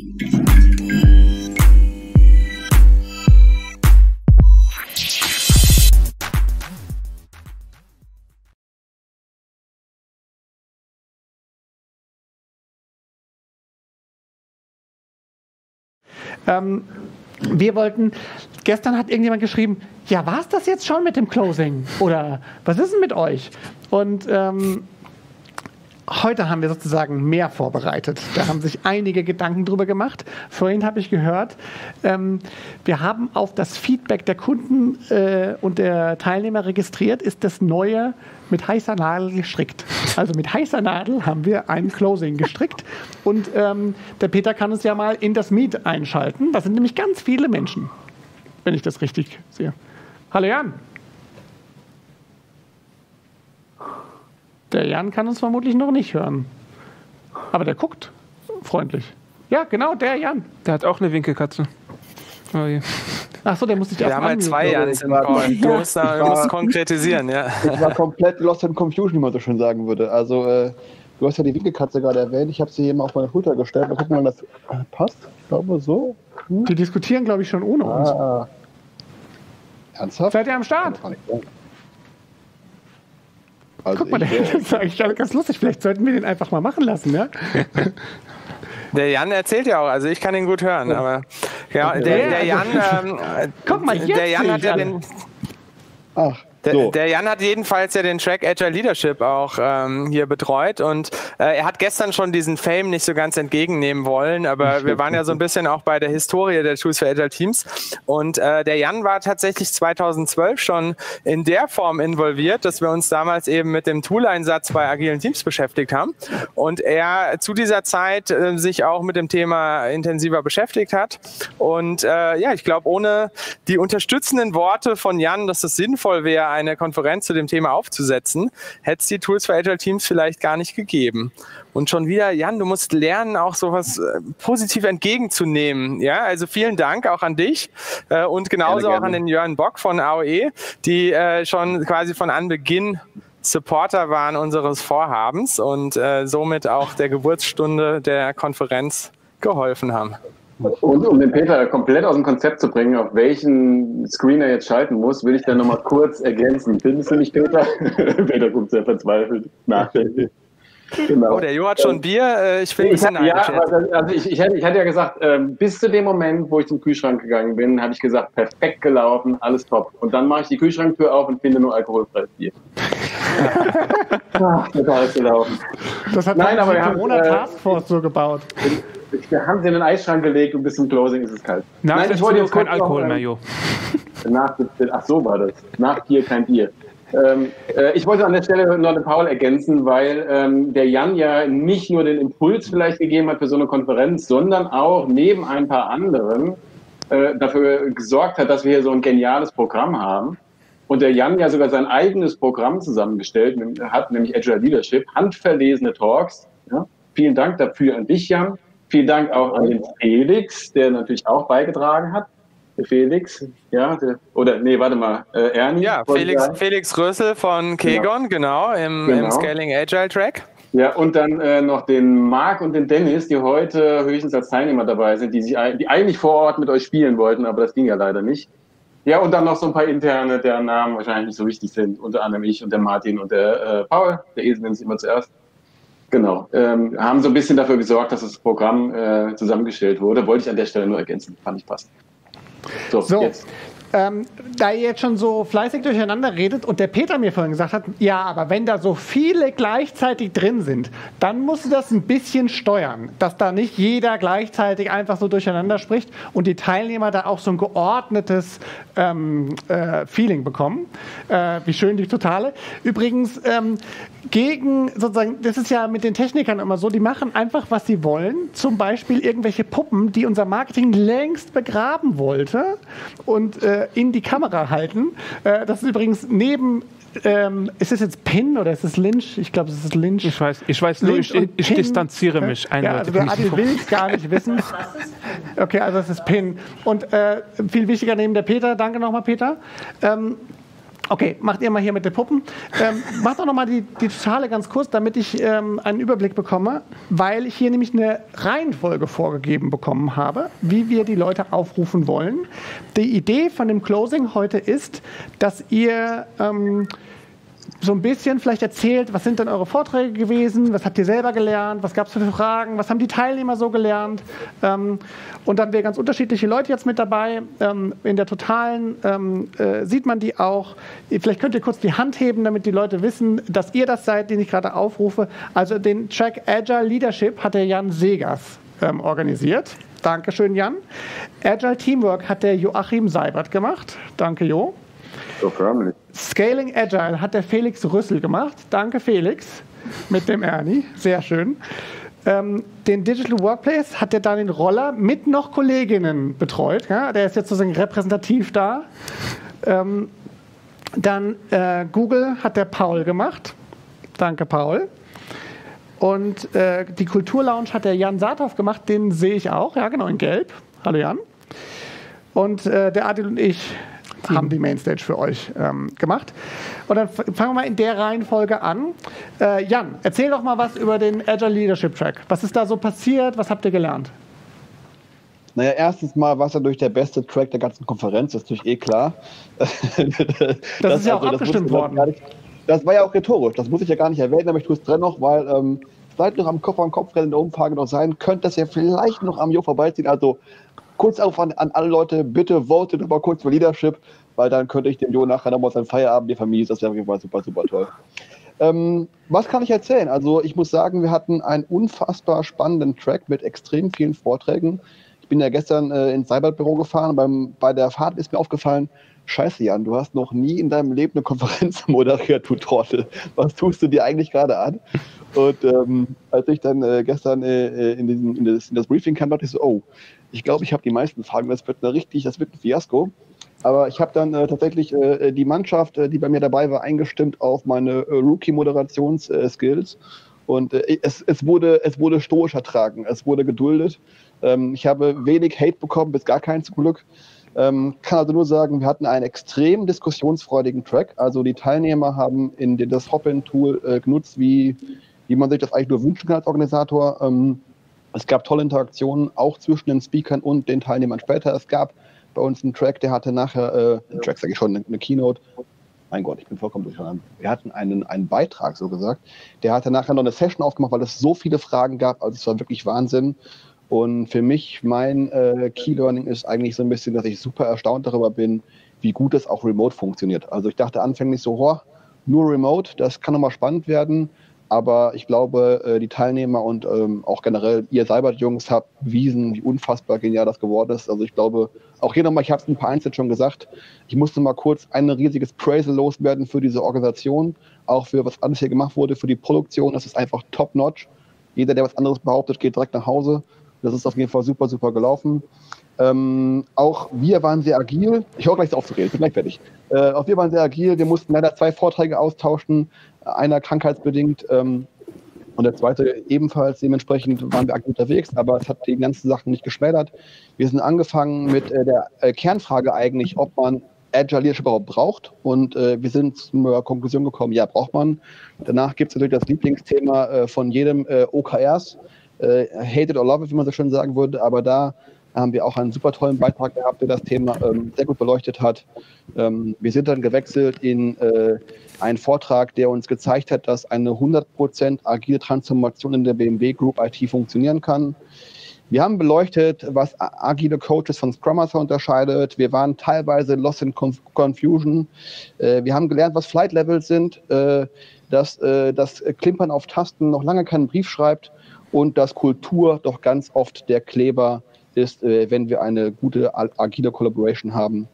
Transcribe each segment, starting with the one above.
Wir wollten, gestern hat irgendjemand geschrieben, ja, war es das jetzt schon mit dem Closing? Oder was ist denn mit euch? Und heute haben wir sozusagen mehr vorbereitet. Da haben sich einige Gedanken drüber gemacht. Vorhin habe ich gehört, wir haben auf das Feedback der Kunden und der Teilnehmer registriert, ist das Neue mit heißer Nadel gestrickt. Also mit heißer Nadel haben wir ein Closing gestrickt. Und der Peter kann uns ja mal in das Meet einschalten. Da sind nämlich ganz viele Menschen, wenn ich das richtig sehe. Hallo Jan. Der Jan kann uns vermutlich noch nicht hören. Aber der guckt freundlich. Ja, genau, der Jan. Der hat auch eine Winkelkatze. Oh je. Ach so, der muss sich erst Wir haben halt zwei Jans im Call. Du musst konkretisieren, ja. Ich war komplett lost in confusion, wie man so schön sagen würde. Also, du hast ja die Winkelkatze gerade erwähnt. Ich habe sie eben auf meine Schulter gestellt. Mal gucken, ob das passt. Ich glaube, so. Die diskutieren, glaube ich, schon ohne uns. Ernsthaft? Seid ihr am Start? Also guck mal, das ist eigentlich ganz lustig. Vielleicht sollten wir den einfach mal machen lassen, ja? Der Jan erzählt ja auch, also ich kann ihn gut hören, aber ja, der Jan, guck mal, jetzt der Jan hat ja den. Ach. So. Der Jan hat jedenfalls ja den Track Agile Leadership auch hier betreut und er hat gestern schon diesen Fame nicht so ganz entgegennehmen wollen, aber wir waren ja so ein bisschen auch bei der Historie der Tools für Agile Teams und der Jan war tatsächlich 2012 schon in der Form involviert, dass wir uns damals eben mit dem Tool-Einsatz bei agilen Teams beschäftigt haben und er zu dieser Zeit sich auch mit dem Thema intensiver beschäftigt hat und ja, ich glaube, ohne die unterstützenden Worte von Jan, dass es sinnvoll wäre, eine Konferenz zu dem Thema aufzusetzen, hätte es die Tools für Agile Teams vielleicht gar nicht gegeben. Und schon wieder, Jan, du musst lernen, auch sowas positiv entgegenzunehmen. Ja, also vielen Dank auch an dich und genauso gerne. Auch an den Jörn Bock von AOE, die schon quasi von Anbeginn Supporter waren unseres Vorhabens und somit auch der Geburtsstunde der Konferenz geholfen haben. Und um den Peter komplett aus dem Konzept zu bringen, auf welchen Screen er jetzt schalten muss, will ich dann nochmal kurz ergänzen. Findest du nicht, Peter? Peter guckt sehr verzweifelt nachdenken. Genau. Oh, der Jo hat schon Bier. Ich bin ich hatte ja gesagt, bis zu dem Moment, wo ich zum Kühlschrank gegangen bin, habe ich gesagt, perfekt gelaufen, alles top. Und dann mache ich die Kühlschranktür auf und finde nur alkoholfreies Bier. Ach, total ist gelaufen. Das hat Nein, aber die Corona-Taskforce so gebaut. Wir haben sie in den Eisschrank gelegt und bis zum Closing ist es kalt. Nein, ich wollte jetzt kein Alkohol mehr, Jo. Ach so war das. Nach Bier kein Bier. Ich wollte an der Stelle noch den Paul ergänzen, weil der Jan ja nicht nur den Impuls vielleicht gegeben hat für so eine Konferenz, sondern auch neben ein paar anderen dafür gesorgt hat, dass wir hier so ein geniales Programm haben. Und der Jan ja sogar sein eigenes Programm zusammengestellt hat, nämlich Agile Leadership, handverlesene Talks. Ja? Vielen Dank dafür an dich, Jan. Vielen Dank auch an den Felix, der natürlich auch beigetragen hat. Der Felix, ja, Ernie. Ja, Felix Rössel von Kegon, genau, im Scaling Agile Track. Ja, und dann noch den Marc und den Dennis, die heute höchstens als Teilnehmer dabei sind, die eigentlich vor Ort mit euch spielen wollten, aber das ging ja leider nicht. Ja, und dann noch so ein paar interne, deren Namen wahrscheinlich nicht so wichtig sind, unter anderem ich und der Martin und der Paul, der Esel nennt sich immer zuerst. Genau, haben so ein bisschen dafür gesorgt, dass das Programm zusammengestellt wurde. Wollte ich an der Stelle nur ergänzen, fand ich passend. So. Jetzt. Da ihr jetzt schon so fleißig durcheinander redet und der Peter mir vorhin gesagt hat, ja, aber wenn da so viele gleichzeitig drin sind, dann musst du das ein bisschen steuern, dass da nicht jeder gleichzeitig einfach so durcheinander spricht und die Teilnehmer da auch so ein geordnetes Feeling bekommen. Wie schön die Totale. Übrigens, gegen sozusagen, das ist ja mit den Technikern immer so, die machen einfach, was sie wollen. Zum Beispiel irgendwelche Puppen, die unser Marketing längst begraben wollte und in die Kamera halten. Das ist übrigens neben, ist es jetzt Pin oder ist es Lynch? Ich glaube, es ist Lynch. Ich weiß nur, ich distanziere mich eindeutig. Ja, also Adi will es gar nicht wissen. Okay, also es ist Pin. Und viel wichtiger neben der Peter, danke nochmal Peter, Okay, macht ihr mal hier mit den Puppen. Macht doch nochmal die Totale ganz kurz, damit ich einen Überblick bekomme, weil ich hier nämlich eine Reihenfolge vorgegeben bekommen habe, wie wir die Leute aufrufen wollen. Die Idee von dem Closing heute ist, dass ihr so ein bisschen vielleicht erzählt, was sind denn eure Vorträge gewesen, was habt ihr selber gelernt, was gab es für Fragen, was haben die Teilnehmer so gelernt. Und dann wären ganz unterschiedliche Leute jetzt mit dabei. In der Totalen sieht man die auch. Vielleicht könnt ihr kurz die Hand heben, damit die Leute wissen, dass ihr das seid, den ich gerade aufrufe. Also den Track Agile Leadership hat der Jan Segers organisiert. Dankeschön, Jan. Agile Teamwork hat der Joachim Seibert gemacht. Danke, Jo. So förmlich. Scaling Agile hat der Felix Rüssel gemacht. Danke, Felix, mit dem Ernie. Sehr schön. Den Digital Workplace hat der Daniel Roller mit noch Kolleginnen betreut. Ja, der ist jetzt sozusagen repräsentativ da. Dann Google hat der Paul gemacht. Danke, Paul. Und die Kulturlounge hat der Jan Saathoff gemacht. Den sehe ich auch. Ja, genau, in Gelb. Hallo, Jan. Und der Adil und ich haben die Mainstage für euch gemacht. Und dann fangen wir mal in der Reihenfolge an. Jan, erzähl doch mal was über den Agile Leadership Track. Was ist da so passiert? Was habt ihr gelernt? Naja, erstens mal war es natürlich der beste Track der ganzen Konferenz, das ist natürlich klar. Das ist ja auch abgestimmt worden. Das war ja auch rhetorisch, das muss ich ja gar nicht erwähnen, aber ich tue es dennoch, weil seid noch am Kopf rennen in der Umfrage noch sein, könnte das ja vielleicht noch am Jo vorbeiziehen. Also kurz auf an alle Leute, bitte votet noch mal kurz für Leadership, weil dann könnte ich dem Jo nachher nochmal seinen Feierabend hier vermiesen. Das wäre auf jeden Fall super, super toll. Was kann ich erzählen? Also ich muss sagen, wir hatten einen unfassbar spannenden Track mit extrem vielen Vorträgen. Ich bin ja gestern ins Seibert-Büro gefahren. Bei der Fahrt ist mir aufgefallen, scheiße Jan, du hast noch nie in deinem Leben eine Konferenz moderiert, du Trottel. Was tust du dir eigentlich gerade an? Und als ich dann gestern in das Briefing kam, dachte ich so, oh, ich glaube, ich habe die meisten Fragen, das wird ein Fiasko. Aber ich habe dann tatsächlich die Mannschaft, die bei mir dabei war, eingestimmt auf meine Rookie-Moderations-Skills. Und es wurde stoisch ertragen, es wurde geduldet. Ich habe wenig Hate bekommen, bis gar keinen zum Glück. Kann also nur sagen, wir hatten einen extrem diskussionsfreudigen Track. Also die Teilnehmer haben das Hopin-Tool genutzt, wie man sich das eigentlich nur wünschen kann als Organisator. Es gab tolle Interaktionen, auch zwischen den Speakern und den Teilnehmern später. Es gab bei uns einen Track, der hatte nachher, eine Keynote. Mein Gott, ich bin vollkommen durcheinander. Wir hatten einen Beitrag, so gesagt. Der hatte nachher noch eine Session aufgemacht, weil es so viele Fragen gab. Also es war wirklich Wahnsinn. Und für mich, mein Key-Learning ist eigentlich so ein bisschen, dass ich super erstaunt darüber bin, wie gut es auch remote funktioniert. Also ich dachte anfänglich so, nur remote, das kann nochmal spannend werden. Aber ich glaube, die Teilnehmer und auch generell ihr Seibert-Jungs habt bewiesen, wie unfassbar genial das geworden ist. Also ich glaube, auch hier nochmal, ich habe es ein paar Einzelnen schon gesagt, ich musste mal kurz ein riesiges Praise loswerden für diese Organisation, auch für was alles hier gemacht wurde, für die Produktion. Das ist einfach top-notch. Jeder, der was anderes behauptet, geht direkt nach Hause. Das ist auf jeden Fall super, super gelaufen. Auch wir waren sehr agil. Ich höre gleich auf zu reden, ich bin gleich fertig. Auch wir waren sehr agil. Wir mussten leider 2 Vorträge austauschen, einer krankheitsbedingt und der zweite ebenfalls. Dementsprechend waren wir agil unterwegs, aber es hat die ganzen Sachen nicht geschmälert. Wir sind angefangen mit der Kernfrage eigentlich, ob man Agile Leadership überhaupt braucht. Und wir sind zur Konklusion gekommen, ja, braucht man. Danach gibt es natürlich das Lieblingsthema von jedem OKRs. Hate it or love it, wie man so schön sagen würde, aber da haben wir auch einen super tollen Beitrag gehabt, der das Thema sehr gut beleuchtet hat. Wir sind dann gewechselt in einen Vortrag, der uns gezeigt hat, dass eine 100% agile Transformation in der BMW Group IT funktionieren kann. Wir haben beleuchtet, was agile Coaches von Scrum Master unterscheidet. Wir waren teilweise lost in confusion. Wir haben gelernt, was Flight Levels sind, dass das Klimpern auf Tasten noch lange keinen Brief schreibt und dass Kultur doch ganz oft der Kleber ist, wenn wir eine gute agile Collaboration haben.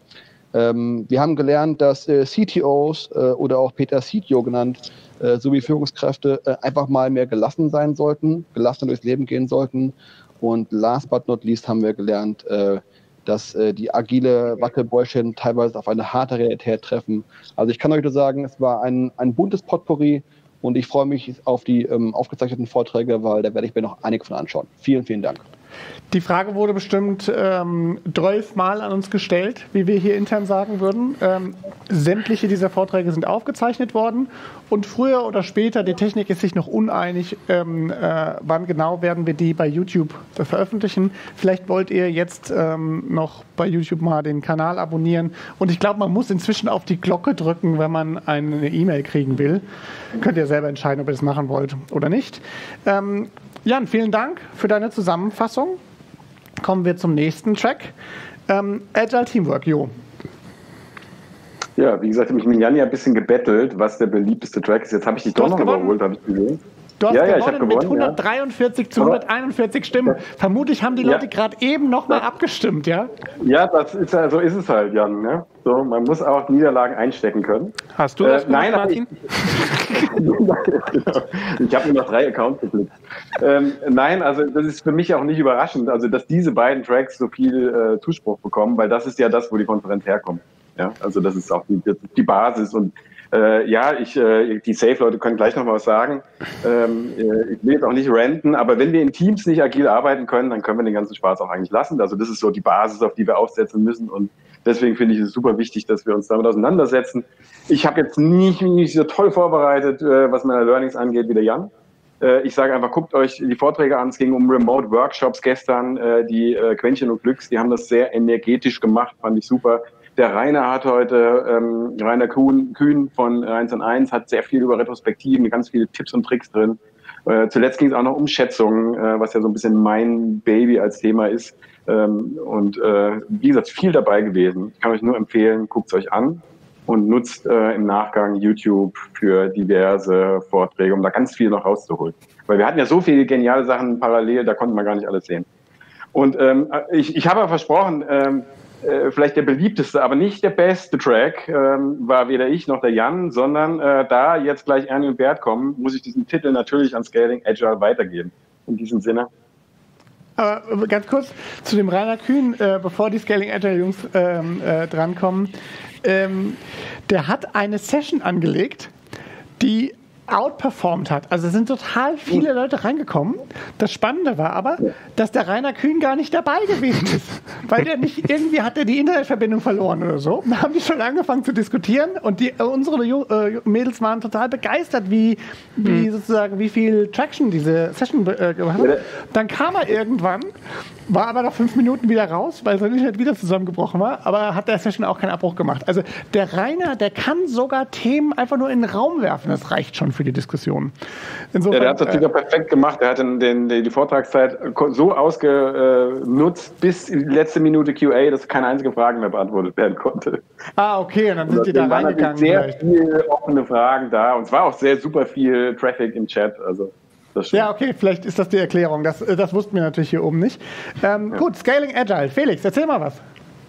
Wir haben gelernt, dass CTOs oder auch Peter CTO genannt, sowie Führungskräfte einfach mal mehr gelassen sein sollten, gelassen durchs Leben gehen sollten. Und last but not least haben wir gelernt, dass die agile Wattebäuschen teilweise auf eine harte Realität treffen. Also ich kann euch nur sagen, es war ein buntes Potpourri und ich freue mich auf die aufgezeichneten Vorträge, weil da werde ich mir noch einige von anschauen. Vielen, vielen Dank. Die Frage wurde bestimmt 12 Mal an uns gestellt, wie wir hier intern sagen würden. Sämtliche dieser Vorträge sind aufgezeichnet worden und früher oder später, die Technik ist sich noch uneinig, wann genau werden wir die bei YouTube veröffentlichen. Vielleicht wollt ihr jetzt noch bei YouTube mal den Kanal abonnieren. Und ich glaube, man muss inzwischen auf die Glocke drücken, wenn man eine E-Mail kriegen will. Könnt ihr selber entscheiden, ob ihr das machen wollt oder nicht. Jan, vielen Dank für deine Zusammenfassung. Kommen wir zum nächsten Track. Agile Teamwork, Jo. Ja, wie gesagt, ich habe mich mit Jan ja ein bisschen gebettelt, was der beliebteste Track ist. Jetzt habe ich dich doch noch überholt, habe ich gesehen. Du hast gewonnen mit 143 zu 141 Stimmen. Vermutlich haben die Leute gerade eben noch mal abgestimmt, ja? Ja, das ist ja, so ist es halt, Jan. Ne? So, man muss auch Niederlagen einstecken können. Hast du das gemacht, nein, Martin? Ich habe nur noch 3 Accounts geklickt. Nein, also das ist für mich auch nicht überraschend, also dass diese beiden Tracks so viel Zuspruch bekommen, weil das ist ja das, wo die Konferenz herkommt. Ja? Also das ist auch die Basis und die Safe-Leute können gleich noch mal was sagen. Ich will jetzt auch nicht ranten, aber wenn wir in Teams nicht agil arbeiten können, dann können wir den ganzen Spaß auch eigentlich lassen. Also das ist so die Basis, auf die wir aufsetzen müssen und deswegen finde ich es super wichtig, dass wir uns damit auseinandersetzen. Ich habe jetzt nicht so toll vorbereitet, was meine Learnings angeht, wie der Jan. Ich sage einfach, guckt euch die Vorträge an. Es ging um Remote-Workshops gestern. Die Quäntchen und Glücks, die haben das sehr energetisch gemacht, fand ich super. Der Rainer hat heute, Rainer Kühn von 1&1 hat sehr viel über Retrospektiven, ganz viele Tipps und Tricks drin. Zuletzt ging es auch noch um Schätzungen, was ja so ein bisschen mein Baby als Thema ist. Wie gesagt, viel dabei gewesen. Ich kann euch nur empfehlen, guckt es euch an und nutzt im Nachgang YouTube für diverse Vorträge, um da ganz viel noch rauszuholen. Weil wir hatten ja so viele geniale Sachen parallel, da konnte man gar nicht alles sehen. Und ich habe ja versprochen, vielleicht der beliebteste, aber nicht der beste Track war weder ich noch der Jan, sondern da jetzt gleich Ernie und Bert kommen, muss ich diesen Titel natürlich an Scaling Agile weitergeben. In diesem Sinne. Aber ganz kurz zu dem Rainer Kühn, bevor die Scaling Agile Jungs drankommen. Der hat eine Session angelegt, die outperformed hat. Also es sind total viele Leute reingekommen. Das Spannende war aber, dass der Rainer Kühn gar nicht dabei gewesen ist. Weil der nicht, irgendwie hat er die Internetverbindung verloren oder so. Da haben die schon angefangen zu diskutieren und unsere Mädels waren total begeistert, wie viel Traction diese Session gemacht hat. Dann kam er irgendwann, war aber nach 5 Minuten wieder raus, weil sein Internet wieder zusammengebrochen war, aber hat der Session auch keinen Abbruch gemacht. Also der Rainer, der kann sogar Themen einfach nur in den Raum werfen. Das reicht schon für die Diskussion. Insofern, der hat das wieder perfekt gemacht. Er hat die Vortragszeit so ausgenutzt bis die letzte Minute QA, dass keine einzige Frage mehr beantwortet werden konnte. Ah, okay, und dann sind die da reingegangen. Sehr viele offene Fragen da und es war auch super viel Traffic im Chat. Also ja, okay, vielleicht ist das die Erklärung. Das wussten wir natürlich hier oben nicht. Gut, Scaling Agile. Felix, erzähl mal was.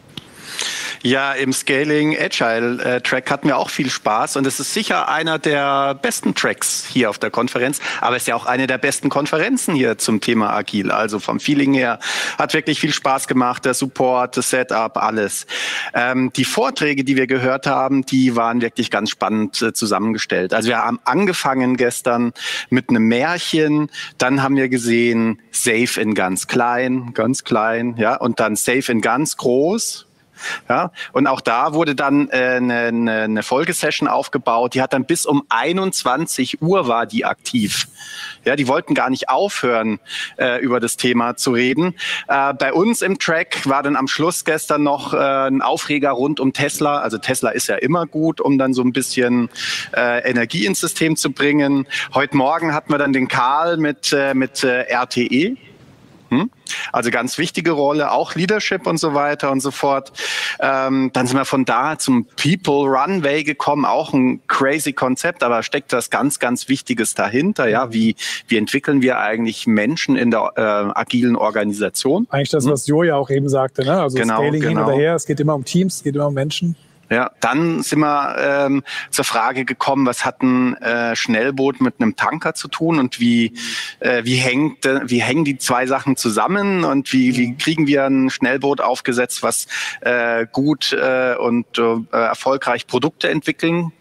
Ja, im Scaling Agile Track hatten wir auch viel Spaß und es ist sicher einer der besten Tracks hier auf der Konferenz, aber es ist ja auch eine der besten Konferenzen hier zum Thema Agil. Also vom Feeling her hat wirklich viel Spaß gemacht, der Support, das Setup, alles. Die Vorträge, die wir gehört haben, die waren wirklich ganz spannend zusammengestellt. Also wir haben angefangen gestern mit einem Märchen, dann haben wir gesehen Safe in ganz klein, ja, und dann Safe in ganz groß. Ja, und auch da wurde dann eine Folgesession aufgebaut, die hat dann bis um 21 Uhr war die aktiv. Ja, die wollten gar nicht aufhören, über das Thema zu reden. Bei uns im Track war dann am Schluss gestern noch ein Aufreger rund um Tesla. Also Tesla ist ja immer gut, um dann so ein bisschen Energie ins System zu bringen. Heute Morgen hatten wir dann den Karl mit RTE. Also ganz wichtige Rolle, auch Leadership und so weiter und so fort. Dann sind wir von da zum People Runway gekommen, auch ein crazy Konzept, aber steckt das ganz, ganz Wichtiges dahinter. Ja, wie entwickeln wir eigentlich Menschen in der agilen Organisation? Eigentlich das, was Jo ja auch eben sagte, ne? Also Scaling hin oder her, es geht immer um Teams, es geht immer um Menschen. Ja, dann sind wir zur Frage gekommen, was hat ein Schnellboot mit einem Tanker zu tun und wie hängen die zwei Sachen zusammen und wie kriegen wir ein Schnellboot aufgesetzt, was gut und erfolgreich Produkte entwickeln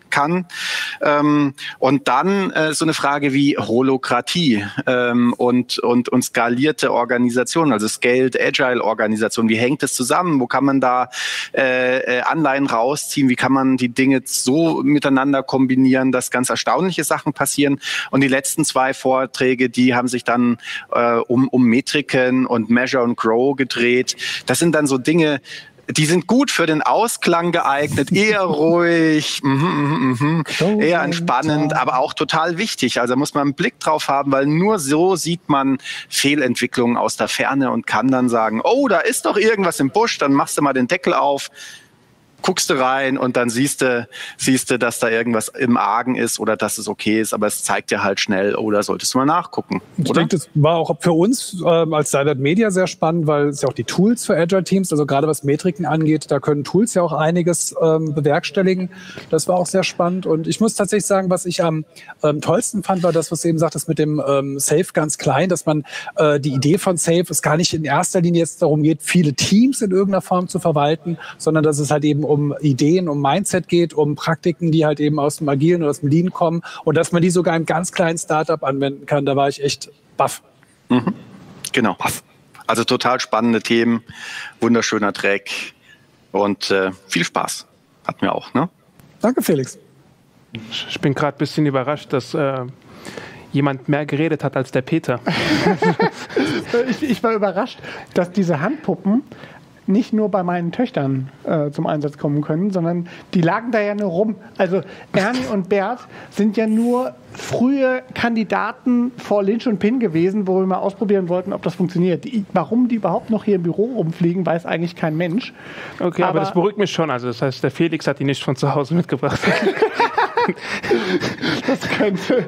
kann. Und dann so eine Frage wie Holokratie und skalierte Organisation, also Scaled Agile Organisation. Wie hängt es zusammen? Wo kann man da Anleihen rausziehen? Wie kann man die Dinge so miteinander kombinieren, dass ganz erstaunliche Sachen passieren? Und die letzten 2 Vorträge, die haben sich dann um Metriken und Measure und Grow gedreht. Das sind dann so Dinge, die sind gut für den Ausklang geeignet, eher ruhig, eher entspannend, aber auch total wichtig. Also da muss man einen Blick drauf haben, weil nur so sieht man Fehlentwicklungen aus der Ferne und kann dann sagen, oh, da ist doch irgendwas im Busch, dann machst du mal den Deckel auf, guckst du rein und dann siehst du, dass da irgendwas im Argen ist oder dass es okay ist, aber es zeigt dir halt schnell, oh, da solltest du mal nachgucken. Ich denke, das war auch für uns als Silent Media sehr spannend, weil es ja auch die Tools für Agile Teams, also gerade was Metriken angeht, da können Tools ja auch einiges bewerkstelligen. Das war auch sehr spannend und ich muss tatsächlich sagen, was ich am tollsten fand, war das, was du eben sagtest mit dem Safe ganz klein, dass man die Idee von Safe es gar nicht in erster Linie jetzt darum geht, viele Teams in irgendeiner Form zu verwalten, sondern dass es halt eben um Ideen, um Mindset geht, um Praktiken, die halt eben aus dem Agilen oder aus dem Lean kommen und dass man die sogar im ganz kleinen Startup anwenden kann. Da war ich echt baff. Genau. Also total spannende Themen, wunderschöner Track und viel Spaß. Hatten wir auch, ne? Danke, Felix. Ich bin gerade ein bisschen überrascht, dass jemand mehr geredet hat als der Peter. Ich war überrascht, dass diese Handpuppen nicht nur bei meinen Töchtern zum Einsatz kommen können, sondern die lagen da ja nur rum. Also Ernie und Bert sind ja nur frühe Kandidaten vor Lynch und Pin gewesen, wo wir mal ausprobieren wollten, ob das funktioniert. Warum die überhaupt noch hier im Büro rumfliegen, weiß eigentlich kein Mensch. Okay, aber das beruhigt mich schon. Also das heißt, der Felix hat die nicht von zu Hause mitgebracht. Das könnte...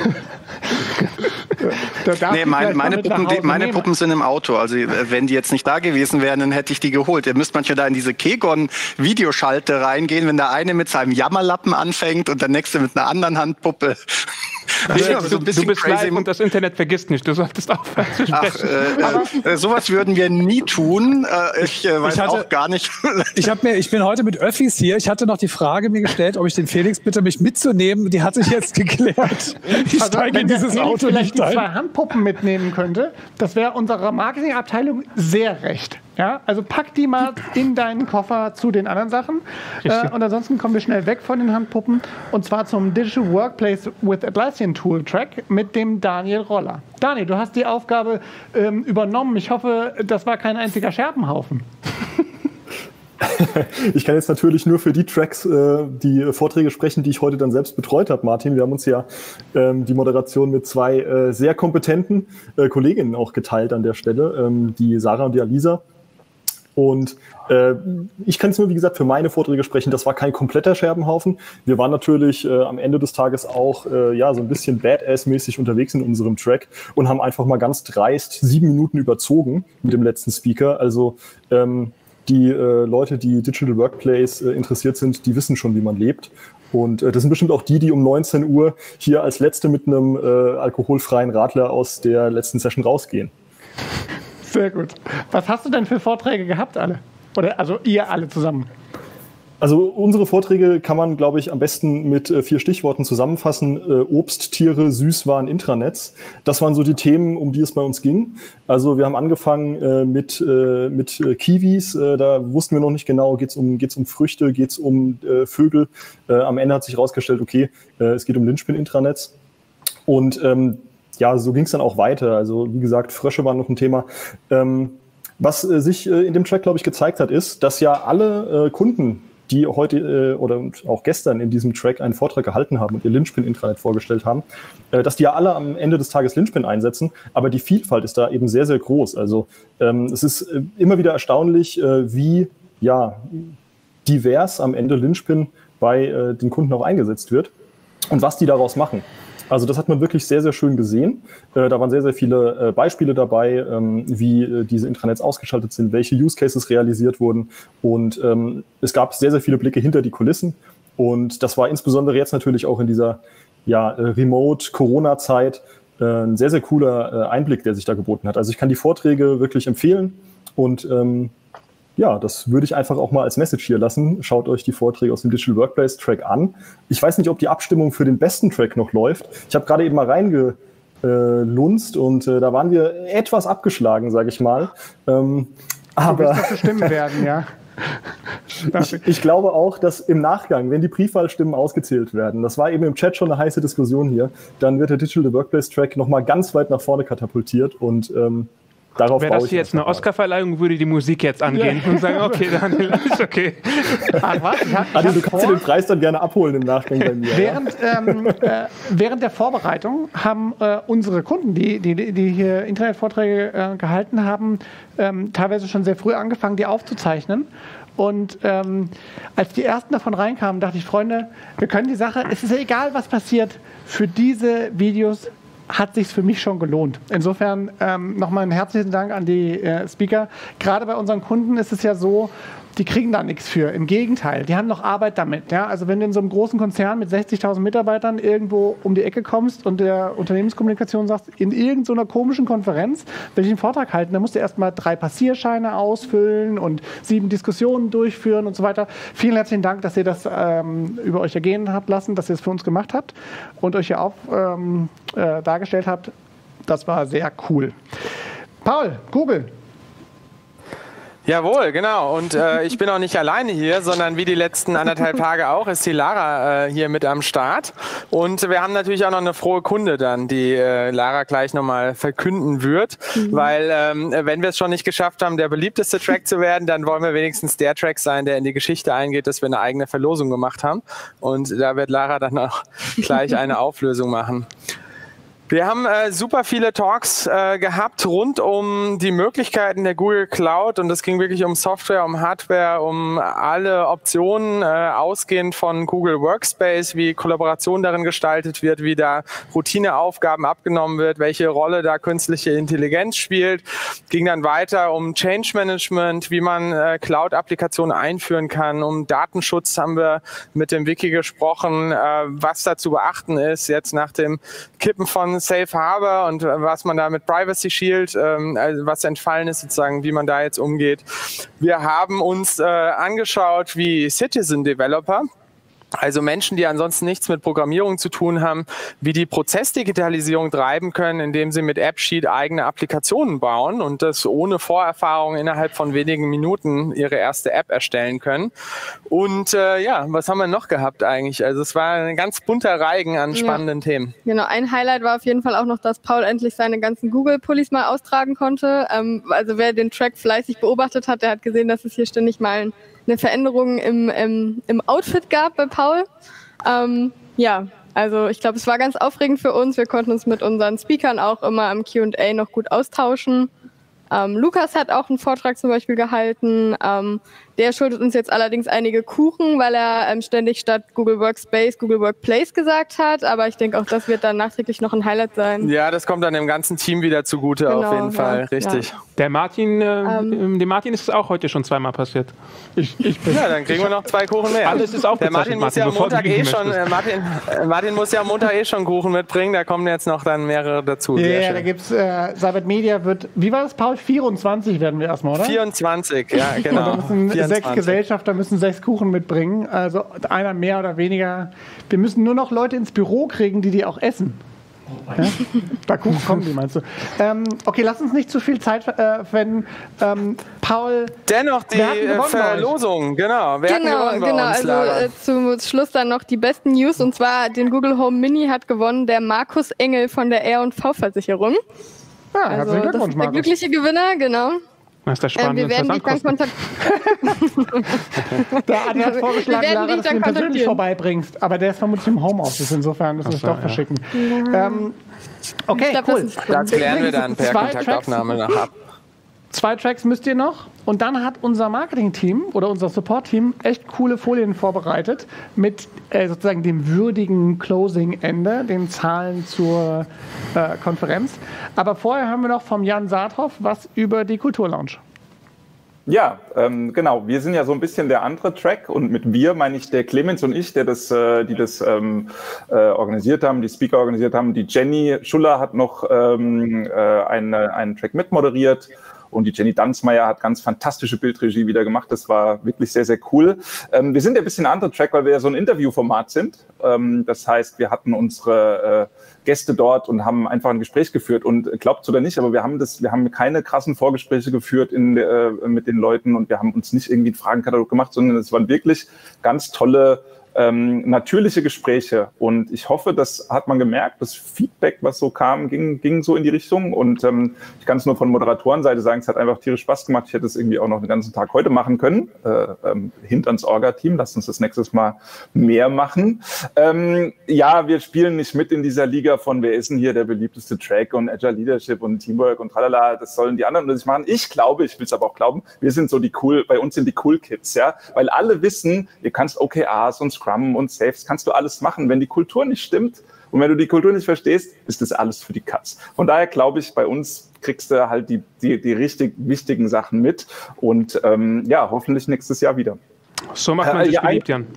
Nee, meine Puppen sind im Auto. Also wenn die jetzt nicht da gewesen wären, dann hätte ich die geholt. Ihr müsst manchmal da in diese Kegon-Videoschalte reingehen, wenn der eine mit seinem Jammerlappen anfängt und der nächste mit einer anderen Handpuppe. Du bist live und das Internet vergisst nicht. Du solltest aufhören zu sprechen. Sowas würden wir nie tun. Ich weiß auch gar nicht. Ich bin heute mit Öffis hier. Ich hatte noch die Frage mir gestellt, ob ich den Felix bitte mich mitzunehmen. Die hat sich jetzt geklärt. Ich steige in dieses Auto nicht ein. Wenn er 2 Handpuppen mitnehmen könnte, das wäre unserer Marketingabteilung sehr recht. Ja, also pack die mal in deinen Koffer zu den anderen Sachen. Und ansonsten kommen wir schnell weg von den Handpuppen. Und zwar zum Digital Workplace with Atlassian Tool Track mit dem Daniel Roller. Daniel, du hast die Aufgabe übernommen. Ich hoffe, das war kein einziger Scherbenhaufen. Ich kann jetzt natürlich nur für die Tracks, die Vorträge sprechen, die ich heute dann selbst betreut habe, Martin. Wir haben uns ja die Moderation mit 2 sehr kompetenten Kolleginnen auch geteilt an der Stelle, die Sarah und die Alisa. Und ich kann jetzt nur, wie gesagt, für meine Vorträge sprechen. Das war kein kompletter Scherbenhaufen. Wir waren natürlich am Ende des Tages auch so ein bisschen Badass-mäßig unterwegs in unserem Track und haben einfach mal ganz dreist 7 Minuten überzogen mit dem letzten Speaker. Also die Leute, die Digital Workplace interessiert sind, die wissen schon, wie man lebt. Und das sind bestimmt auch die um 19 Uhr hier als Letzte mit einem alkoholfreien Radler aus der letzten Session rausgehen. Sehr gut. Was hast du denn für Vorträge gehabt, alle? Oder also ihr alle zusammen? Also unsere Vorträge kann man, glaube ich, am besten mit 4 Stichworten zusammenfassen. Obst, Tiere, Süßwaren, Intranets. Das waren so die Themen, um die es bei uns ging. Also wir haben angefangen mit Kiwis. Da wussten wir noch nicht genau, geht's um Früchte, geht's um Vögel. Am Ende hat sich herausgestellt, okay, es geht um Linchpin-Intranets. Und so ging es dann auch weiter. Also wie gesagt, Frösche waren noch ein Thema. Was sich in dem Track, glaube ich, gezeigt hat, ist, dass ja alle Kunden, die heute oder auch gestern in diesem Track einen Vortrag gehalten haben und ihr Linchpin-Intranet vorgestellt haben, dass die ja alle am Ende des Tages Linchpin einsetzen, aber die Vielfalt ist da eben sehr, sehr groß. Also es ist immer wieder erstaunlich, wie divers am Ende Linchpin bei den Kunden auch eingesetzt wird und was die daraus machen. Also das hat man wirklich sehr, sehr schön gesehen. Da waren sehr, sehr viele Beispiele dabei, wie diese Intranets ausgeschaltet sind, welche Use Cases realisiert wurden. Und es gab sehr, sehr viele Blicke hinter die Kulissen. Und das war insbesondere jetzt natürlich auch in dieser Remote-Corona-Zeit ein sehr, sehr cooler Einblick, der sich da geboten hat. Also ich kann die Vorträge wirklich empfehlen. Und ja, das würde ich einfach auch mal als Message hier lassen. Schaut euch die Vorträge aus dem Digital Workplace Track an. Ich weiß nicht, ob die Abstimmung für den besten Track noch läuft. Ich habe gerade eben mal reingelunzt und da waren wir etwas abgeschlagen, sage ich mal. Aber das bestimmen werden, ja. Ich glaube auch, dass im Nachgang, wenn die Briefwahlstimmen ausgezählt werden, das war eben im Chat schon eine heiße Diskussion hier, dann wird der Digital Workplace Track nochmal ganz weit nach vorne katapultiert und darauf wäre das jetzt eine Oscarverleihung, würde die Musik jetzt angehen und sagen, okay, Daniel, ist okay. Ach was? Du kannst dir den Preis dann gerne abholen im Nachgang bei mir. Während der Vorbereitung haben unsere Kunden, die hier Internetvorträge gehalten haben, teilweise schon sehr früh angefangen, die aufzuzeichnen. Und als die ersten davon reinkamen, dachte ich, Freunde, wir können die Sache, es ist ja egal, was passiert, für diese Videos hat sich für mich schon gelohnt. Insofern nochmal einen herzlichen Dank an die Speaker. Gerade bei unseren Kunden ist es ja so, die kriegen da nichts für. Im Gegenteil, die haben noch Arbeit damit. Ja? Also wenn du in so einem großen Konzern mit 60.000 Mitarbeitern irgendwo um die Ecke kommst und der Unternehmenskommunikation sagst, in irgendeiner komischen Konferenz will ich einen Vortrag halten, dann musst du erstmal 3 Passierscheine ausfüllen und 7 Diskussionen durchführen und so weiter. Vielen herzlichen Dank, dass ihr das über euch ergehen habt lassen, dass ihr es für uns gemacht habt und euch hier auch dargestellt habt. Das war sehr cool. Paul, Google. Jawohl, genau. Und ich bin auch nicht alleine hier, sondern wie die letzten 1,5 Tage auch, ist die Lara hier mit am Start. Und wir haben natürlich auch noch eine frohe Kunde dann, die Lara gleich nochmal verkünden wird. Weil wenn wir es schon nicht geschafft haben, der beliebteste Track zu werden, dann wollen wir wenigstens der Track sein, der in die Geschichte eingeht, dass wir eine eigene Verlosung gemacht haben. Und da wird Lara dann auch gleich eine Auflösung machen. Wir haben super viele Talks gehabt rund um die Möglichkeiten der Google Cloud und es ging wirklich um Software, um Hardware, um alle Optionen, ausgehend von Google Workspace, wie Kollaboration darin gestaltet wird, wie da Routineaufgaben abgenommen wird, welche Rolle da künstliche Intelligenz spielt. Ging dann weiter um Change Management, wie man Cloud-Applikationen einführen kann. Um Datenschutz haben wir mit dem Wiki gesprochen, was da zu beachten ist, jetzt nach dem Kippen von Safe Harbor und was man da mit Privacy Shield, also was entfallen ist sozusagen, wie man da jetzt umgeht. Wir haben uns angeschaut, wie Citizen Developer, also Menschen, die ansonsten nichts mit Programmierung zu tun haben, wie die Prozessdigitalisierung treiben können, indem sie mit AppSheet eigene Applikationen bauen und das ohne Vorerfahrung innerhalb von wenigen Minuten ihre erste App erstellen können. Und ja, was haben wir noch gehabt eigentlich? Also es war ein ganz bunter Reigen an spannenden Themen. Genau, ein Highlight war auf jeden Fall auch noch, dass Paul endlich seine ganzen Google-Pullis mal austragen konnte. Also wer den Track fleißig beobachtet hat, der hat gesehen, dass es hier ständig mal eine Veränderung im Outfit gab bei Paul. Ja, also ich glaube, es war ganz aufregend für uns. Wir konnten uns mit unseren Speakern auch immer im Q&A noch gut austauschen. Lukas hat auch einen Vortrag zum Beispiel gehalten. Der schuldet uns jetzt allerdings einige Kuchen, weil er ständig statt Google Workspace Google Workplace gesagt hat. Aber ich denke auch, das wird dann nachträglich noch ein Highlight sein. Ja, das kommt dann dem ganzen Team wieder zugute, genau, auf jeden Fall. Richtig. Ja. Der Martin, dem Martin ist es auch heute schon zweimal passiert. Ja, dann kriegen wir noch 2 Kuchen mehr. Alles ist auch der Martin muss ja am Montag Martin muss ja am Montag schon Kuchen mitbringen. Da kommen jetzt noch dann mehrere dazu. Ja, da gibt es Cyber Media wird, wie war das, Paul? 24 werden wir erstmal, oder? 24, ja, genau. Und da müssen 6 Gesellschafter müssen 6 Kuchen mitbringen, also einer mehr oder weniger. Wir müssen nur noch Leute ins Büro kriegen, die auch essen. Ja? Da Kuchen kommen die, meinst du? Okay, lass uns nicht zu viel Zeit verwenden. Paul. Dennoch die Verlosung, genau. Wer hat gewonnen bei uns, also zum Schluss dann noch die besten News, und zwar den Google Home Mini hat gewonnen der Markus Engel von der R&V-Versicherung. Ja, also das ist der glückliche Gewinner, genau. Das ist das Spannende. Wir werden dich dann kontaktieren. Der Adi hat vorgeschlagen, Lara, dass du ihn persönlich vorbeibringst, aber der ist vermutlich im Homeoffice, insofern müssen wir es doch verschicken. Ja. Okay, cool. Das klären wir dann per Kontaktaufnahme nach ab. 2 Tracks müsst ihr noch. Und dann hat unser Marketing-Team oder unser Support-Team echt coole Folien vorbereitet mit sozusagen dem würdigen Closing-Ende, den Zahlen zur Konferenz. Aber vorher haben wir noch vom Jan Saathoff was über die Kulturlounge. Ja, genau. Wir sind ja so ein bisschen der andere Track und mit wir meine ich der Clemens und ich, die das organisiert haben, die Speaker organisiert haben. Die Jenny Schuller hat noch einen Track mitmoderiert. Und die Jenny Danzmeier hat ganz fantastische Bildregie wieder gemacht. Das war wirklich sehr, sehr cool. Wir sind ja ein bisschen ein anderer Track, weil wir ja so ein Interviewformat sind. Das heißt, wir hatten unsere Gäste dort und haben einfach ein Gespräch geführt. Und glaubt's oder nicht, aber wir haben keine krassen Vorgespräche geführt mit den Leuten und wir haben uns nicht irgendwie einen Fragenkatalog gemacht, sondern es waren wirklich ganz tolle natürliche Gespräche. Und ich hoffe, das hat man gemerkt, das Feedback, was so kam, ging so in die Richtung. Und ich kann es nur von Moderatorenseite sagen, es hat einfach tierisch Spaß gemacht. Ich hätte es irgendwie auch noch den ganzen Tag heute machen können. Hint ans Orga-Team, lasst uns das nächstes Mal mehr machen. Ja, wir spielen nicht mit in dieser Liga von wer ist denn hier der beliebteste Track und Agile Leadership und Teamwork und tralala, das sollen die anderen nicht machen. Ich glaube, ich will es aber auch glauben, wir sind so bei uns sind die Cool Kids, ja, weil alle wissen, ihr kannst OKRs und Scrum und Saves, kannst du alles machen. Wenn die Kultur nicht stimmt und wenn du die Kultur nicht verstehst, ist das alles für die Katz. Von daher glaube ich, bei uns kriegst du halt die richtig wichtigen Sachen mit und ja, hoffentlich nächstes Jahr wieder. So macht man sich beliebt, Jan.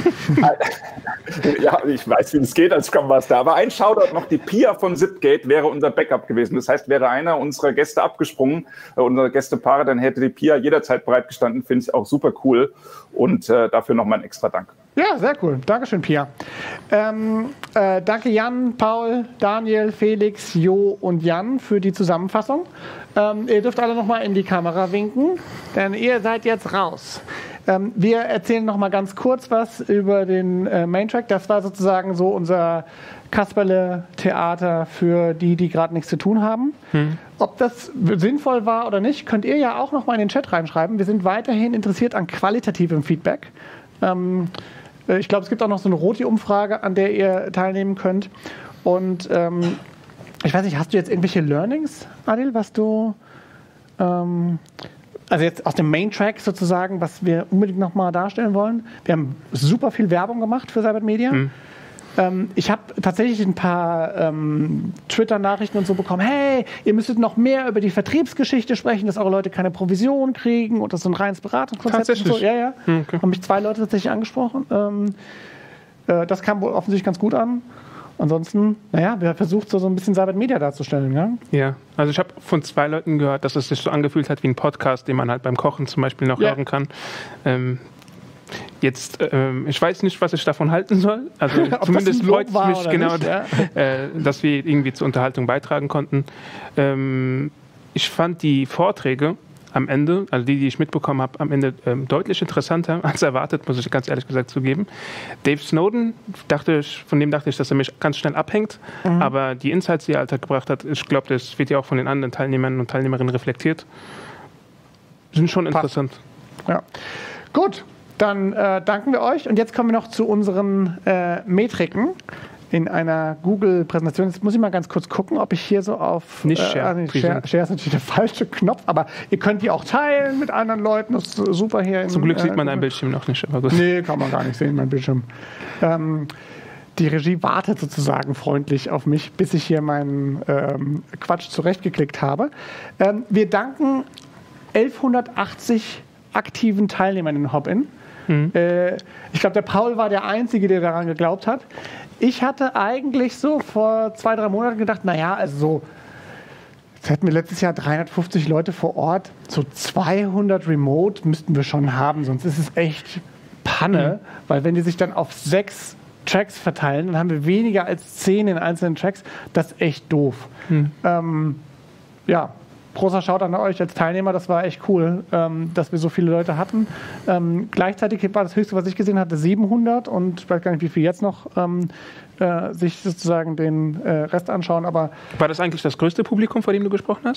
Ja, ich weiß, wie es geht als Scrum Master, aber ein Shoutout noch, die Pia von Zipgate wäre unser Backup gewesen. Das heißt, wäre einer unserer Gäste abgesprungen, unserer Gästepaare, dann hätte die Pia jederzeit bereitgestanden, finde ich auch super cool und dafür nochmal ein extra Dank. Ja, sehr cool. Dankeschön, Pia. Danke Jan, Paul, Daniel, Felix, Jo und Jan für die Zusammenfassung. Ihr dürft alle nochmal in die Kamera winken, denn ihr seid jetzt raus. Wir erzählen noch mal ganz kurz was über den Main-Track. Das war sozusagen so unser Kasperle-Theater für die gerade nichts zu tun haben. Ob das sinnvoll war oder nicht, könnt ihr ja auch noch mal in den Chat reinschreiben. Wir sind weiterhin interessiert an qualitativem Feedback. Ich glaube, es gibt auch noch so eine Roti-Umfrage, an der ihr teilnehmen könnt. Und ich weiß nicht, hast du jetzt irgendwelche Learnings, Adil, was du... Also jetzt aus dem Main-Track sozusagen, was wir unbedingt nochmal darstellen wollen. Wir haben super viel Werbung gemacht für Cybert Media. Ich habe tatsächlich ein paar Twitter-Nachrichten und so bekommen, hey, ihr müsstet noch mehr über die Vertriebsgeschichte sprechen, dass eure Leute keine Provision kriegen und das ist so ein reines Beratungskonzept. Tatsächlich? Und so. Ja. Okay. Haben mich 2 Leute tatsächlich angesprochen. Das kam wohl offensichtlich ganz gut an. Ansonsten, naja, wir haben versucht, so ein bisschen Cybert Media darzustellen, ja? Ja, also ich habe von 2 Leuten gehört, dass es sich so angefühlt hat wie ein Podcast, den man halt beim Kochen zum Beispiel noch hören kann. Ich weiß nicht, was ich davon halten soll. Also zumindest freut es mich genau, nicht, dass wir irgendwie zur Unterhaltung beitragen konnten. Ich fand die Vorträge am Ende, also die ich mitbekommen habe, am Ende deutlich interessanter als erwartet, muss ich ganz ehrlich gesagt zugeben. Dave Snowden, von dem dachte ich, dass er mich ganz schnell abhängt, aber die Insights, die er halt gebracht hat, ich glaube, das wird ja auch von den anderen Teilnehmern und Teilnehmerinnen reflektiert, sind schon interessant. Ja. Gut, dann danken wir euch und jetzt kommen wir noch zu unseren Metriken. In einer Google-Präsentation. Jetzt muss ich mal ganz kurz gucken, ob ich hier so auf... Nicht Share. Share ist natürlich der falsche Knopf, aber ihr könnt die auch teilen mit anderen Leuten. Das ist super hier. Zum Glück sieht man dein Bildschirm noch nicht. Aber gut. Nee, kann man gar nicht sehen, mein Bildschirm. Die Regie wartet sozusagen freundlich auf mich, bis ich hier meinen Quatsch zurechtgeklickt habe. Wir danken 1180 aktiven Teilnehmern in Hop-In. Ich glaube, der Paul war der Einzige, der daran geglaubt hat. Ich hatte eigentlich so vor 2-3 Monaten gedacht, naja, also so, jetzt hätten wir letztes Jahr 350 Leute vor Ort, so 200 Remote müssten wir schon haben, sonst ist es echt Panne, weil wenn die sich dann auf 6 Tracks verteilen, dann haben wir weniger als 10 in einzelnen Tracks, das ist echt doof. Ja, großer Shoutout an euch als Teilnehmer, das war echt cool, dass wir so viele Leute hatten. Gleichzeitig war das höchste, was ich gesehen hatte, 700 und ich weiß gar nicht, wie viel jetzt noch sich sozusagen den Rest anschauen. Aber war das eigentlich das größte Publikum, vor dem du gesprochen hast?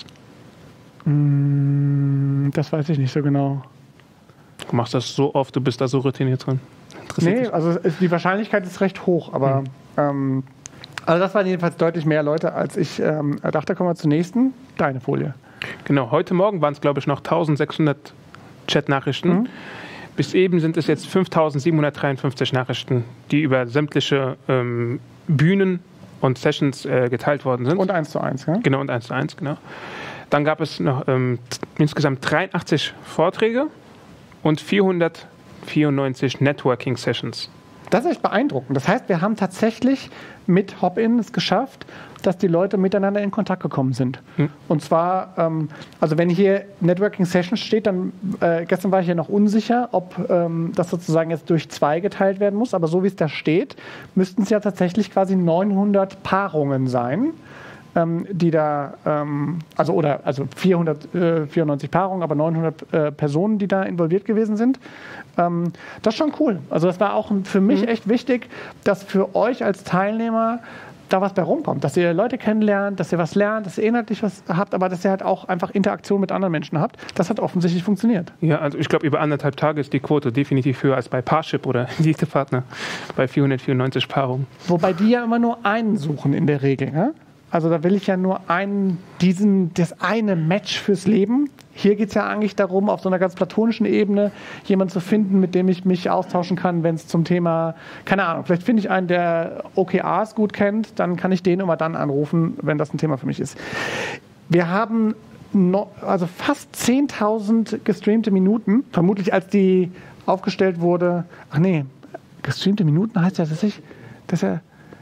Das weiß ich nicht so genau. Du machst das so oft, du bist da so routiniert drin. Nee, also die Wahrscheinlichkeit ist recht hoch, aber also das waren jedenfalls deutlich mehr Leute, als ich dachte. Kommen wir zur nächsten. Deine Folie. Genau, heute Morgen waren es, glaube ich, noch 1600 Chat-Nachrichten. Bis eben sind es jetzt 5753 Nachrichten, die über sämtliche Bühnen und Sessions geteilt worden sind. Und 1:1, ja? Genau, und 1:1, genau. Dann gab es noch insgesamt 83 Vorträge und 494 Networking-Sessions. Das ist echt beeindruckend. Das heißt, wir haben tatsächlich mit Hop-In es geschafft, dass die Leute miteinander in Kontakt gekommen sind. Und zwar, also wenn hier Networking Sessions steht, dann, gestern war ich ja noch unsicher, ob das sozusagen jetzt durch 2 geteilt werden muss, aber so wie es da steht, müssten es ja tatsächlich quasi 900 Paarungen sein, die da, also 494 Paarungen, aber 900 Personen, die da involviert gewesen sind. Das ist schon cool. Also das war auch für mich echt wichtig, dass für euch als Teilnehmer da was bei rumkommt, dass ihr Leute kennenlernt, dass ihr was lernt, dass ihr inhaltlich was habt, aber dass ihr halt auch einfach Interaktion mit anderen Menschen habt. Das hat offensichtlich funktioniert. Ja, also ich glaube, über 1,5 Tage ist die Quote definitiv höher als bei Parship oder Elite-Partner bei 494 Paarungen. Wobei die ja immer nur einen suchen in der Regel. Ne? Also da will ich ja nur das eine Match fürs Leben. Hier geht es ja eigentlich darum, auf so einer ganz platonischen Ebene jemanden zu finden, mit dem ich mich austauschen kann, wenn es zum Thema, keine Ahnung, vielleicht finde ich einen, der OKRs gut kennt, dann kann ich den immer dann anrufen, wenn das ein Thema für mich ist. Wir haben also fast 10.000 gestreamte Minuten, vermutlich als die aufgestellt wurde. Ach nee, gestreamte Minuten heißt ja, dass er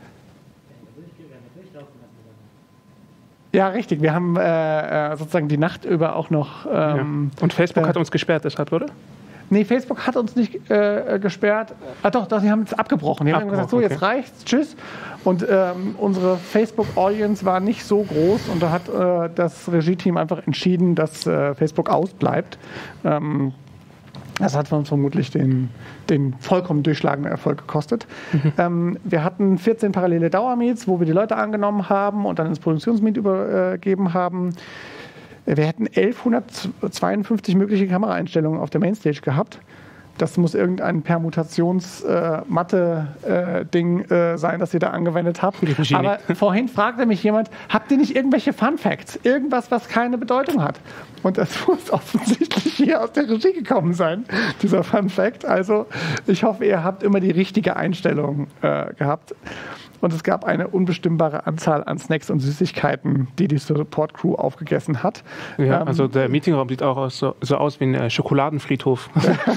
ja, richtig. Wir haben sozusagen die Nacht über auch noch... Und Facebook hat uns gesperrt deshalb, oder? Nee, Facebook hat uns nicht gesperrt. Doch, sie haben es abgebrochen. Die haben gesagt, so, jetzt reicht's, tschüss. Und unsere Facebook-Audience war nicht so groß und da hat das Regie-Team einfach entschieden, dass Facebook ausbleibt. Das hat uns vermutlich den vollkommen durchschlagenden Erfolg gekostet. Wir hatten 14 parallele Dauermeets, wo wir die Leute angenommen haben und dann ins Produktionsmeet übergeben haben. Wir hätten 1152 mögliche Kameraeinstellungen auf der Mainstage gehabt. Das muss irgendein Permutations-Mathe-Ding sein, das ihr da angewendet habt. Aber vorhin fragte mich jemand, habt ihr nicht irgendwelche Fun-Facts? Irgendwas, was keine Bedeutung hat? Und das muss offensichtlich hier aus der Regie gekommen sein, dieser Fun-Fact. Also ich hoffe, ihr habt immer die richtige Einstellung gehabt. Und es gab eine unbestimmbare Anzahl an Snacks und Süßigkeiten, die Support-Crew aufgegessen hat. Ja, also der Meetingraum sieht auch so aus wie ein Schokoladenfriedhof.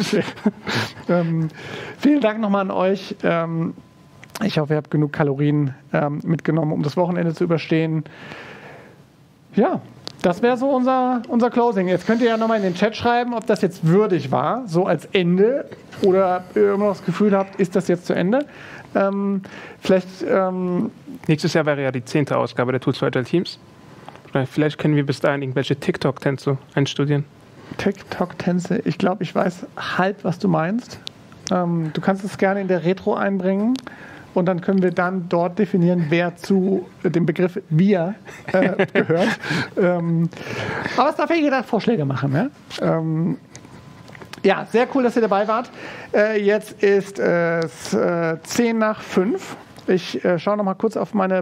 Vielen Dank nochmal an euch. Ich hoffe, ihr habt genug Kalorien mitgenommen, um das Wochenende zu überstehen. Ja, das wäre so unser Closing. Jetzt könnt ihr ja nochmal in den Chat schreiben, ob das jetzt würdig war, so als Ende, oder ihr immer noch das Gefühl habt, ist das jetzt zu Ende? Nächstes Jahr wäre ja die 10. Ausgabe der Tools for Agile Teams. Vielleicht können wir bis dahin irgendwelche TikTok-Tänze einstudieren. TikTok-Tänze, ich glaube, ich weiß halb, was du meinst. Du kannst es gerne in der Retro einbringen und dann können wir dann dort definieren, wer zu dem Begriff wir gehört. Aber es darf ja jeder Vorschläge machen. Ne? Ja, sehr cool, dass ihr dabei wart. Jetzt ist es 4:50. Ich schaue noch mal kurz auf meine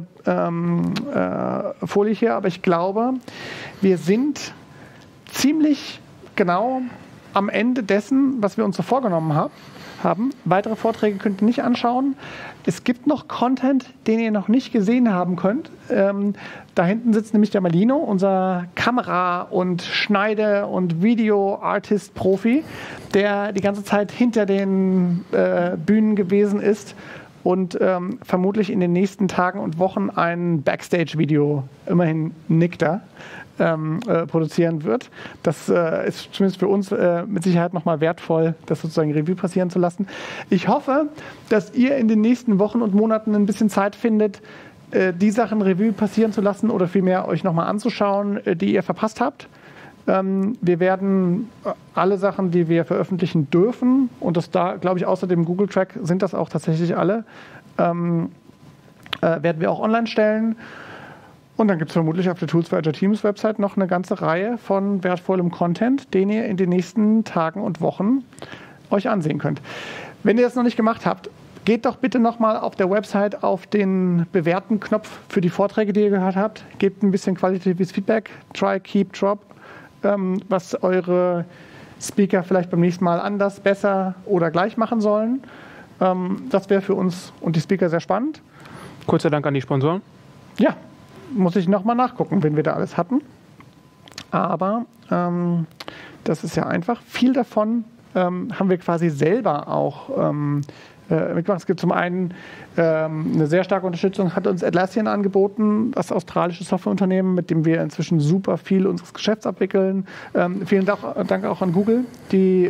Folie hier, aber ich glaube, wir sind ziemlich genau am Ende dessen, was wir uns so vorgenommen haben. Weitere Vorträge könnt ihr nicht anschauen. Es gibt noch Content, den ihr noch nicht gesehen haben könnt. Da hinten sitzt nämlich der Malino, unser Kamera- und Schneide- und Video-Artist-Profi, der die ganze Zeit hinter den Bühnen gewesen ist und vermutlich in den nächsten Tagen und Wochen ein Backstage-Video, immerhin nickt er, produzieren wird. Das ist zumindest für uns mit Sicherheit nochmal wertvoll, das sozusagen Revue passieren zu lassen. Ich hoffe, dass ihr in den nächsten Wochen und Monaten ein bisschen Zeit findet, die Sachen Revue passieren zu lassen oder vielmehr euch nochmal anzuschauen, die ihr verpasst habt. Wir werden alle Sachen, die wir veröffentlichen dürfen, und das da, glaube ich, außer dem Google Track sind das auch tatsächlich alle, werden wir auch online stellen. Und dann gibt es vermutlich auf der Tools for Agile Teams Website noch eine ganze Reihe von wertvollem Content, den ihr in den nächsten Tagen und Wochen euch ansehen könnt. Wenn ihr das noch nicht gemacht habt, geht doch bitte nochmal auf der Website auf den Bewerten-Knopf für die Vorträge, die ihr gehört habt. Gebt ein bisschen qualitatives Feedback. Try, keep, drop. Was eure Speaker vielleicht beim nächsten Mal anders, besser oder gleich machen sollen. Das wäre für uns und die Speaker sehr spannend. Kurzer Dank an die Sponsoren. Ja, muss ich nochmal nachgucken, wen wir da alles hatten. Aber das ist ja einfach. Viel davon haben wir quasi selber auch mitgemacht. Es gibt zum einen eine sehr starke Unterstützung, hat uns Atlassian angeboten, das australische Softwareunternehmen, mit dem wir inzwischen super viel unseres Geschäfts abwickeln. Vielen Dank auch an Google, die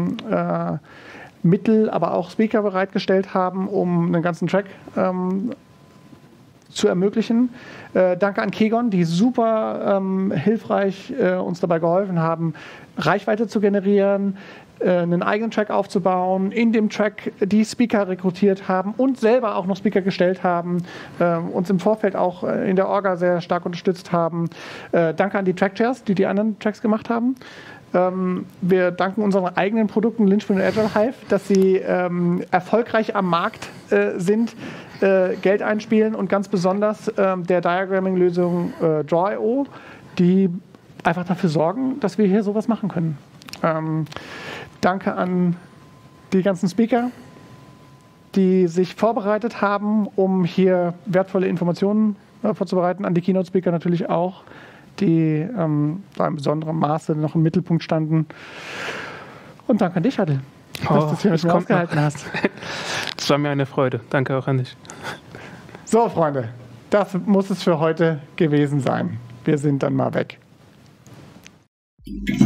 Mittel, aber auch Speaker bereitgestellt haben, um einen ganzen Track zu ermöglichen. Danke an Kegon, die super hilfreich uns dabei geholfen haben, Reichweite zu generieren, einen eigenen Track aufzubauen, in dem Track die Speaker rekrutiert haben und selber auch noch Speaker gestellt haben, uns im Vorfeld auch in der Orga sehr stark unterstützt haben. Danke an die Trackchairs, die anderen Tracks gemacht haben. Wir danken unseren eigenen Produkten Lynchpin und Agile Hive, dass sie erfolgreich am Markt sind, Geld einspielen und ganz besonders der Diagramming-Lösung Draw.io, die einfach dafür sorgen, dass wir hier sowas machen können. Danke an die ganzen Speaker, die sich vorbereitet haben, um hier wertvolle Informationen vorzubereiten. An die Keynote-Speaker natürlich auch, die da in besonderem Maße noch im Mittelpunkt standen. Und danke an dich, Adel, dass du es hier mit mir ausgehalten hast. Es war mir eine Freude. Danke auch an dich. So, Freunde, das muss es für heute gewesen sein. Wir sind dann mal weg.